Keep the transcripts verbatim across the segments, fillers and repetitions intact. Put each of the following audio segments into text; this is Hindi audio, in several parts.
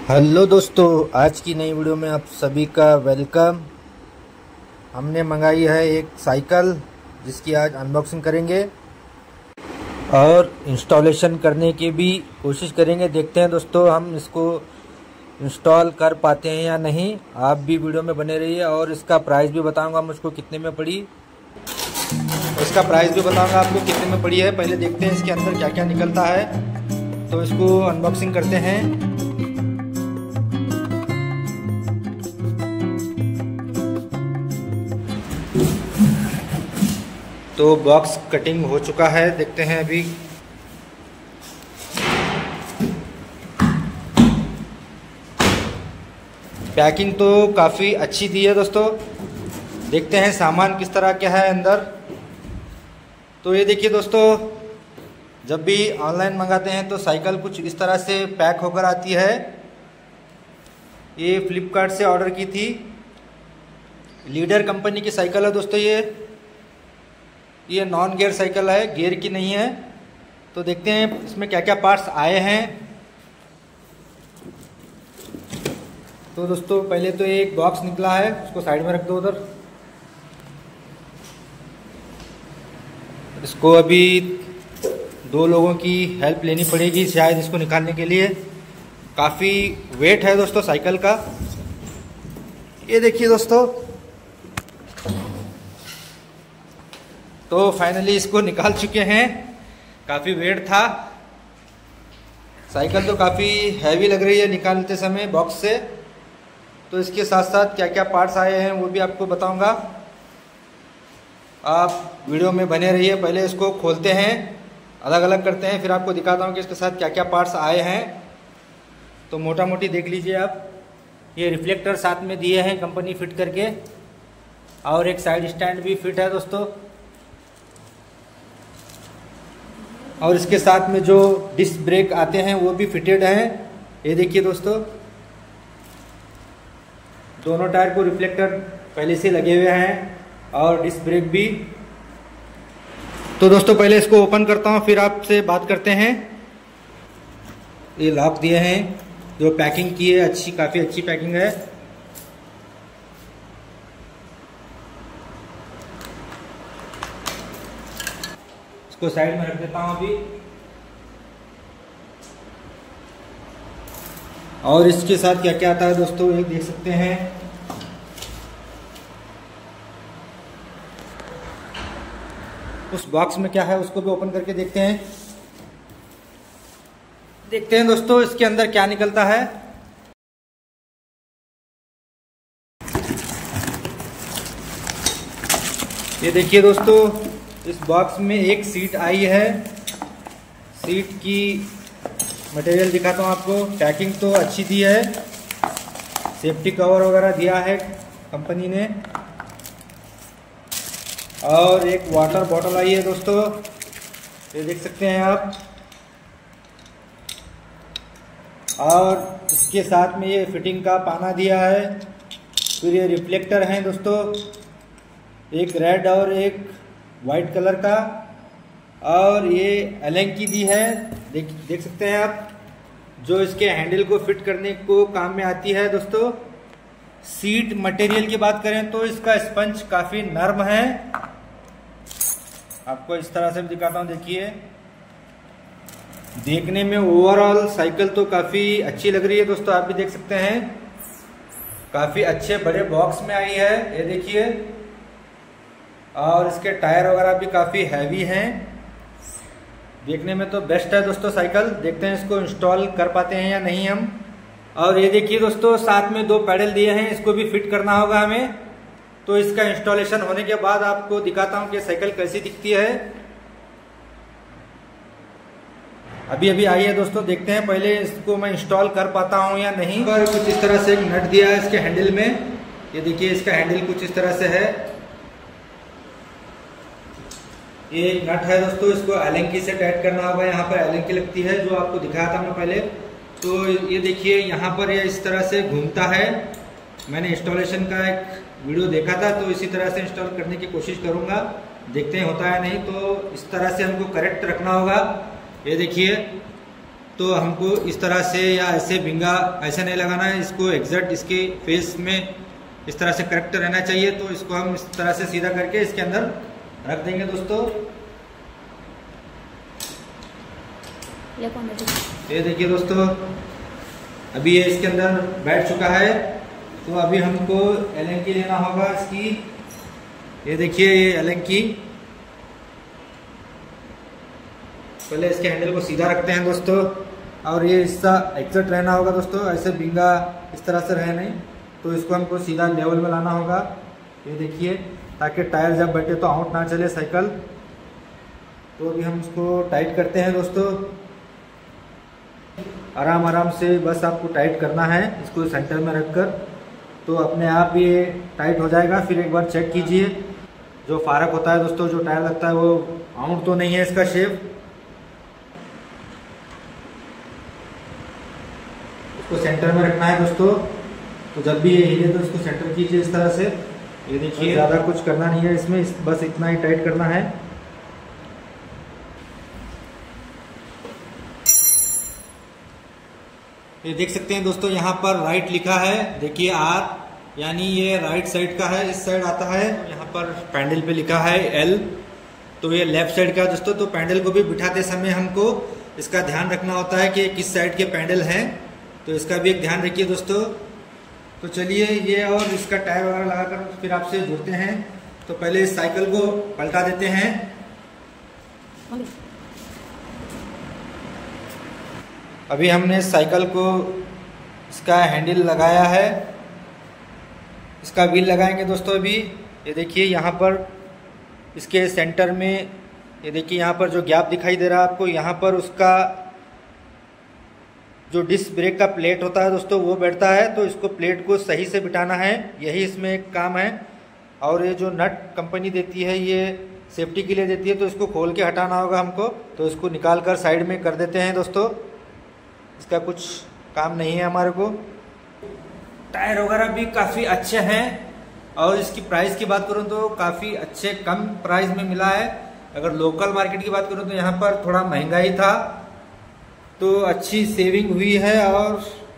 हेलो दोस्तों, आज की नई वीडियो में आप सभी का वेलकम। हमने मंगाई है एक साइकिल जिसकी आज अनबॉक्सिंग करेंगे और इंस्टॉलेशन करने की भी कोशिश करेंगे। देखते हैं दोस्तों हम इसको इंस्टॉल कर पाते हैं या नहीं। आप भी वीडियो में बने रहिए और इसका प्राइस भी बताऊंगा मुझको कितने में पड़ी। इसका प्राइस भी बताऊंगा आपको कितने में पड़ी है। पहले देखते हैं इसके अंदर क्या क्या निकलता है, तो इसको अनबॉक्सिंग करते हैं। तो बॉक्स कटिंग हो चुका है, देखते हैं अभी। पैकिंग तो काफ़ी अच्छी दी है दोस्तों। देखते हैं सामान किस तरह क्या है अंदर। तो ये देखिए दोस्तों, जब भी ऑनलाइन मंगाते हैं तो साइकिल कुछ इस तरह से पैक होकर आती है। ये फ्लिपकार्ट से ऑर्डर की थी, लीडर कंपनी की साइकिल है दोस्तों। ये ये नॉन गियर साइकिल है, गियर की नहीं है। तो देखते हैं इसमें क्या क्या पार्ट्स आए हैं। तो दोस्तों पहले तो एक बॉक्स निकला है, उसको साइड में रख दो उधर। इसको अभी दो लोगों की हेल्प लेनी पड़ेगी शायद इसको निकालने के लिए। काफ़ी वेट है दोस्तों साइकिल का। ये देखिए दोस्तों, तो फाइनली इसको निकाल चुके हैं। काफ़ी वेट था, साइकिल तो काफ़ी हैवी लग रही है निकालते समय बॉक्स से। तो इसके साथ साथ क्या क्या पार्ट्स आए हैं वो भी आपको बताऊंगा। आप वीडियो में बने रहिए। पहले इसको खोलते हैं, अलग अलग करते हैं, फिर आपको दिखाता हूँ कि इसके साथ क्या क्या पार्ट्स आए हैं। तो मोटा मोटी देख लीजिए आप। ये रिफ्लेक्टर साथ में दिए हैं कंपनी फिट करके, और एक साइड स्टैंड भी फिट है दोस्तों। और इसके साथ में जो डिस्क ब्रेक आते हैं वो भी फिटेड हैं। ये देखिए दोस्तों, दोनों टायर को रिफ्लेक्टर पहले से लगे हुए हैं और डिस्क ब्रेक भी। तो दोस्तों पहले इसको ओपन करता हूँ, फिर आपसे बात करते हैं। ये लॉक दिए हैं, जो पैकिंग की है अच्छी, काफ़ी अच्छी पैकिंग है। इसको साइड में रख देता हूं अभी। और इसके साथ क्या क्या आता है दोस्तों, ये देख सकते हैं। उस बॉक्स में क्या है उसको भी ओपन करके देखते हैं। देखते हैं दोस्तों इसके अंदर क्या निकलता है। ये देखिए दोस्तों, इस बॉक्स में एक सीट आई है। सीट की मटेरियल दिखाता हूँ आपको। पैकिंग तो अच्छी दी है, सेफ्टी कवर वगैरह दिया है कंपनी ने। और एक वाटर बॉटल आई है दोस्तों, ये देख सकते हैं आप। और इसके साथ में ये फिटिंग का पाना दिया है। फिर ये रिफ्लेक्टर हैं दोस्तों, एक रेड और एक वाइट कलर का। और ये एलन की दी है, देख देख सकते हैं आप, जो इसके हैंडल को फिट करने को काम में आती है दोस्तों। सीट मटेरियल की बात करें तो इसका स्पंज काफी नर्म है। आपको इस तरह से भी दिखाता हूं, देखिए। देखने में ओवरऑल साइकिल तो काफी अच्छी लग रही है दोस्तों, आप भी देख सकते हैं। काफी अच्छे बड़े बॉक्स में आई है, ये देखिए। और इसके टायर वगैरह भी काफ़ी हैवी हैं। देखने में तो बेस्ट है दोस्तों साइकिल। देखते हैं इसको इंस्टॉल कर पाते हैं या नहीं हम। और ये देखिए दोस्तों, साथ में दो पैडल दिए हैं, इसको भी फिट करना होगा हमें। तो इसका इंस्टॉलेशन होने के बाद आपको दिखाता हूँ कि साइकिल कैसी दिखती है। अभी अभी आई है दोस्तों, देखते हैं पहले इसको मैं इंस्टॉल कर पाता हूँ या नहीं। पर कुछ इस तरह से एक नट दिया है इसके हैंडल में। ये देखिए, इसका हैंडल कुछ इस तरह से है। ये नट है दोस्तों, इसको एलन की से टाइट करना होगा। यहाँ पर एलन की लगती है, जो आपको दिखाया था मैं पहले। तो ये देखिए, यहाँ पर ये इस तरह से घूमता है। मैंने इंस्टॉलेशन का एक वीडियो देखा था, तो इसी तरह से इंस्टॉल करने की कोशिश करूँगा। देखते हैं होता है नहीं। तो इस तरह से हमको करेक्ट रखना होगा। ये देखिए, तो हमको इस तरह से या ऐसे भिंगा ऐसे नहीं लगाना है, इसको एग्जैक्ट इसके फेस में इस तरह से करेक्ट रहना चाहिए। तो इसको हम इस तरह से सीधा करके इसके अंदर रख देंगे दोस्तों। ये देखिए दोस्तों, अभी ये इसके अंदर बैठ चुका है। तो अभी हमको एलन की लेना होगा इसकी। ये देखिए ये एलन की, पहले इसके हैंडल को सीधा रखते हैं दोस्तों, और ये हिस्सा एग्जैक्ट रहना होगा दोस्तों, ऐसे बिंगा इस तरह से रहे नहीं। तो इसको हमको सीधा लेवल में लाना होगा। ये देखिए, ताकि टायर जब बैठे तो आउट ना चले साइकिल। तो अभी हम इसको टाइट करते हैं दोस्तों। आराम आराम से बस आपको टाइट करना है इसको सेंटर में रखकर, तो अपने आप ये टाइट हो जाएगा। फिर एक बार चेक कीजिए, जो फारक होता है दोस्तों, जो टायर लगता है वो आउट तो नहीं है इसका शेप। इसको सेंटर में रखना है दोस्तों। तो जब भी ये हिले तो इसको सेंटर कीजिए इस तरह से। ये देखिए, ज़्यादा कुछ करना नहीं है इसमें, इस, बस इतना ही टाइट करना है। ये देख सकते हैं दोस्तों, यहाँ पर राइट लिखा है, देखिए आर, यानी ये राइट साइड का है, इस साइड आता है। यहाँ पर पैडल पे लिखा है एल, तो ये लेफ्ट साइड का है दोस्तों। तो पैडल को भी बिठाते समय हमको इसका ध्यान रखना होता है कि किस साइड के पैडल हैं, तो इसका भी एक ध्यान रखिए दोस्तों। तो चलिए ये और इसका टायर वगैरह लगाकर फिर आपसे जुड़ते हैं। तो पहले इस साइकिल को पलटा देते हैं। अभी हमने साइकिल को इसका हैंडल लगाया है, इसका व्हील लगाएंगे दोस्तों। अभी ये देखिए यहाँ पर इसके सेंटर में, ये देखिए यहाँ पर जो गैप दिखाई दे रहा है आपको, यहाँ पर उसका जो डिस्क ब्रेक का प्लेट होता है दोस्तों वो बैठता है। तो इसको प्लेट को सही से बिठाना है, यही इसमें एक काम है। और ये जो नट कंपनी देती है ये सेफ्टी के लिए देती है, तो इसको खोल के हटाना होगा हमको। तो इसको निकाल कर साइड में कर देते हैं दोस्तों, इसका कुछ काम नहीं है हमारे को। टायर वगैरह भी काफ़ी अच्छे हैं, और इसकी प्राइस की बात करूँ तो काफ़ी अच्छे कम प्राइस में मिला है। अगर लोकल मार्केट की बात करूँ तो यहाँ पर थोड़ा महंगा ही था, तो अच्छी सेविंग हुई है। और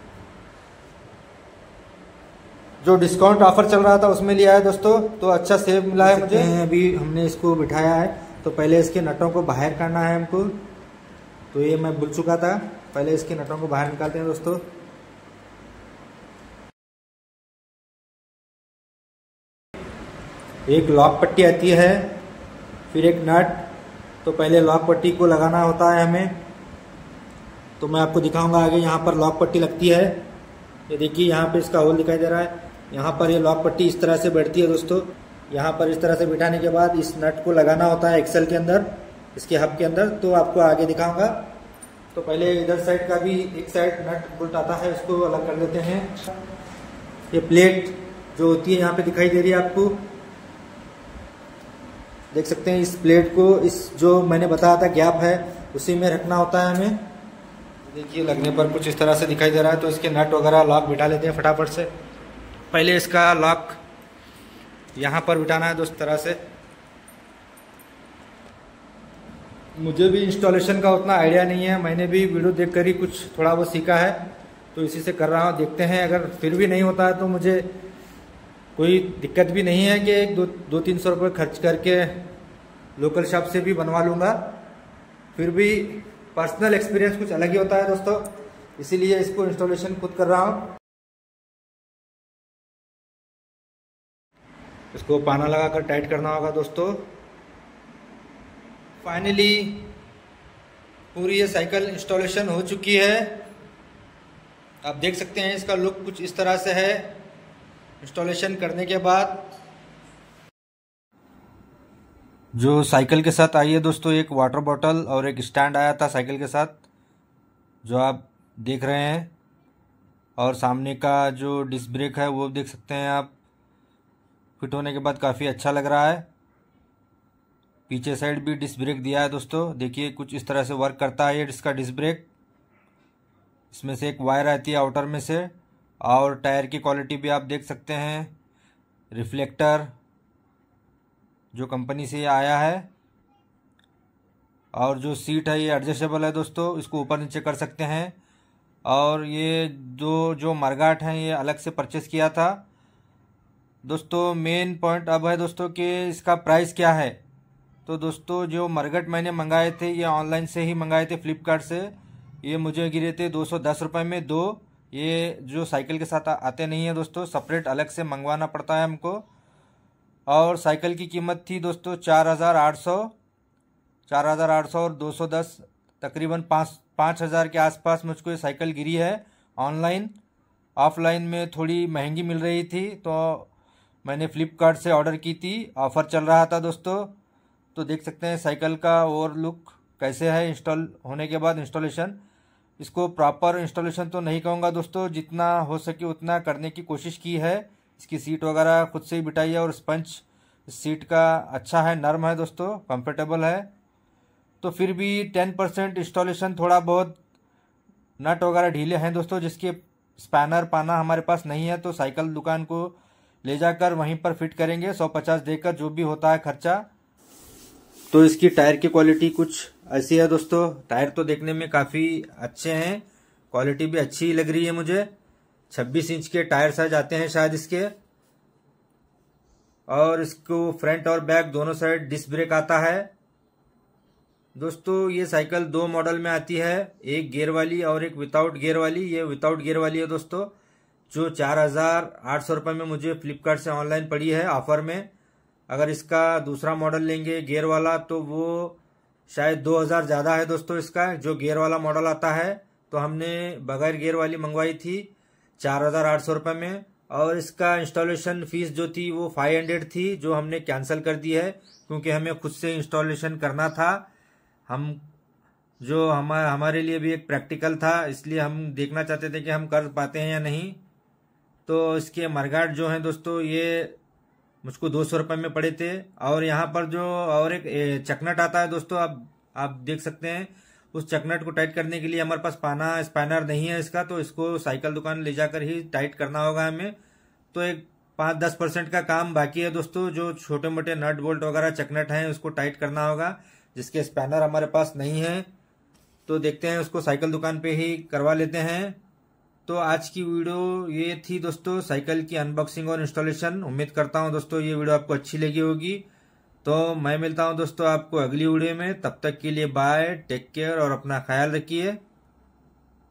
जो डिस्काउंट ऑफर चल रहा था उसमें लिया है दोस्तों, तो अच्छा सेव मिला है मुझे। अभी हमने इसको बिठाया है, तो पहले इसके नटों को बाहर करना है हमको। तो ये मैं भूल चुका था, पहले इसके नटों को बाहर निकालते हैं दोस्तों। एक लॉक पट्टी आती है, फिर एक नट। तो पहले लॉक पट्टी को लगाना होता है हमें, तो मैं आपको दिखाऊंगा आगे। यहाँ पर लॉक पट्टी लगती है, ये देखिए यहाँ पे इसका होल दिखाई दे रहा है। यहाँ पर ये लॉक पट्टी इस तरह से बैठती है दोस्तों। यहाँ पर इस तरह से बिठाने के बाद इस नट को लगाना होता है एक्सल के अंदर, इसके हब के अंदर। तो आपको आगे दिखाऊंगा। तो पहले इधर साइड का भी एक साइड नट बोल्ट आता है, इसको अलग कर देते हैं। ये प्लेट जो होती है यहाँ पे दिखाई दे रही है आपको, देख सकते हैं। इस प्लेट को इस जो मैंने बताया था गैप है उसी में रखना होता है हमें। देखिए लगने पर कुछ इस तरह से दिखाई दे रहा है। तो इसके नट वगैरह लॉक बिठा लेते हैं फटाफट से। पहले इसका लॉक यहाँ पर बिठाना है दोस्त तरह से। मुझे भी इंस्टॉलेशन का उतना आइडिया नहीं है, मैंने भी वीडियो देखकर ही कुछ थोड़ा बहुत सीखा है, तो इसी से कर रहा हूँ। देखते हैं, अगर फिर भी नहीं होता है तो मुझे कोई दिक्कत भी नहीं है कि एक दो दो तीन सौ रुपये खर्च करके लोकल शॉप से भी बनवा लूँगा। फिर भी पर्सनल एक्सपीरियंस कुछ अलग ही होता है दोस्तों, इसीलिए इसको इंस्टॉलेशन खुद कर रहा हूँ। इसको पाना लगाकर टाइट करना होगा दोस्तों। फाइनली पूरी ये साइकिल इंस्टॉलेशन हो चुकी है। आप देख सकते हैं इसका लुक कुछ इस तरह से है इंस्टॉलेशन करने के बाद। जो साइकिल के साथ आई है दोस्तों, एक वाटर बॉटल और एक स्टैंड आया था साइकिल के साथ, जो आप देख रहे हैं। और सामने का जो डिस्क ब्रेक है वो देख सकते हैं आप, फिट होने के बाद काफ़ी अच्छा लग रहा है। पीछे साइड भी डिस्क ब्रेक दिया है दोस्तों, देखिए कुछ इस तरह से वर्क करता है ये इसका डिस्क ब्रेक। इसमें से एक वायर आती है आउटर में से। और टायर की क्वालिटी भी आप देख सकते हैं, रिफ्लेक्टर जो कंपनी से आया है। और जो सीट है ये एडजस्टेबल है दोस्तों, इसको ऊपर नीचे कर सकते हैं। और ये दो जो मरगाट हैं ये अलग से परचेस किया था दोस्तों। मेन पॉइंट अब है दोस्तों कि इसका प्राइस क्या है। तो दोस्तों जो मरगट मैंने मंगाए थे ये ऑनलाइन से ही मंगाए थे फ्लिपकार्ट से। ये मुझे गिरे थे दो सौ दस रुपये में दो। ये जो साइकिल के साथ आते नहीं है दोस्तों, सेपरेट अलग से मंगवाना पड़ता है हमको। और साइकिल की कीमत थी दोस्तों चार हज़ार आठ सौ चार हज़ार आठ सौ और दो सौ दस, तकरीबन पाँच पाँच हज़ार के आसपास मुझको ये साइकिल गिरी है ऑनलाइन। ऑफलाइन में थोड़ी महंगी मिल रही थी तो मैंने फ्लिपकार्ट से ऑर्डर की थी, ऑफ़र चल रहा था दोस्तों। तो देख सकते हैं साइकिल का ओवर लुक कैसे है इंस्टॉल होने के बाद इंस्टॉलेशन। इसको प्रॉपर इंस्टॉलेशन तो नहीं कहूँगा दोस्तों, जितना हो सके उतना करने की कोशिश की है। इसकी सीट वगैरह खुद से ही बिठाई है और स्पंज सीट का अच्छा है, नरम है दोस्तों, कंफर्टेबल है। तो फिर भी टेन परसेंट इंस्टॉलेशन थोड़ा बहुत नट वगैरह ढीले हैं दोस्तों, जिसके स्पैनर पाना हमारे पास नहीं है। तो साइकिल दुकान को ले जाकर वहीं पर फिट करेंगे सौ पचास देकर, जो भी होता है खर्चा। तो इसकी टायर की क्वालिटी कुछ ऐसी है दोस्तों। टायर तो देखने में काफ़ी अच्छे हैं, क्वालिटी भी अच्छी लग रही है मुझे। छब्बीस इंच के टायर साइज आते हैं शायद इसके। और इसको फ्रंट और बैक दोनों साइड डिस्क ब्रेक आता है दोस्तों। ये साइकिल दो मॉडल में आती है, एक गियर वाली और एक विदाउट गियर वाली। ये विदाउट गियर वाली है दोस्तों, जो चार हज़ार आठ सौ रुपये में मुझे फ्लिपकार्ट से ऑनलाइन पड़ी है ऑफर में। अगर इसका दूसरा मॉडल लेंगे गियर वाला तो वो शायद दो हज़ार ज़्यादा है दोस्तों इसका, जो गियर वाला मॉडल आता है। तो हमने बगैर गियर वाली मंगवाई थी चार हज़ार आठ सौ रुपये में। और इसका इंस्टॉलेशन फीस जो थी वो फाइव हंड्रेड थी, जो हमने कैंसिल कर दी है क्योंकि हमें खुद से इंस्टॉलेशन करना था। हम जो हम हमारे लिए भी एक प्रैक्टिकल था, इसलिए हम देखना चाहते थे कि हम कर पाते हैं या नहीं। तो इसके मरगाट जो हैं दोस्तों ये मुझको दो सौ रुपये में पड़े थे। और यहाँ पर जो और एक चकनट आता है दोस्तों, आप आप देख सकते हैं। उस चकनट को टाइट करने के लिए हमारे पास पाना स्पैनर नहीं है इसका, तो इसको साइकिल दुकान ले जाकर ही टाइट करना होगा हमें। तो एक पाँच दस परसेंट का काम बाकी है दोस्तों। जो छोटे मोटे नट बोल्ट वगैरह चकनट हैं उसको टाइट करना होगा, जिसके स्पैनर हमारे पास नहीं है। तो देखते हैं उसको साइकिल दुकान पे ही करवा लेते हैं। तो आज की वीडियो ये थी दोस्तों, साइकिल की अनबॉक्सिंग और इंस्टॉलेशन। उम्मीद करता हूं दोस्तों ये वीडियो आपको अच्छी लगी होगी। तो मैं मिलता हूं दोस्तों आपको अगली वीडियो में। तब तक के लिए बाय, टेक केयर और अपना ख्याल रखिए।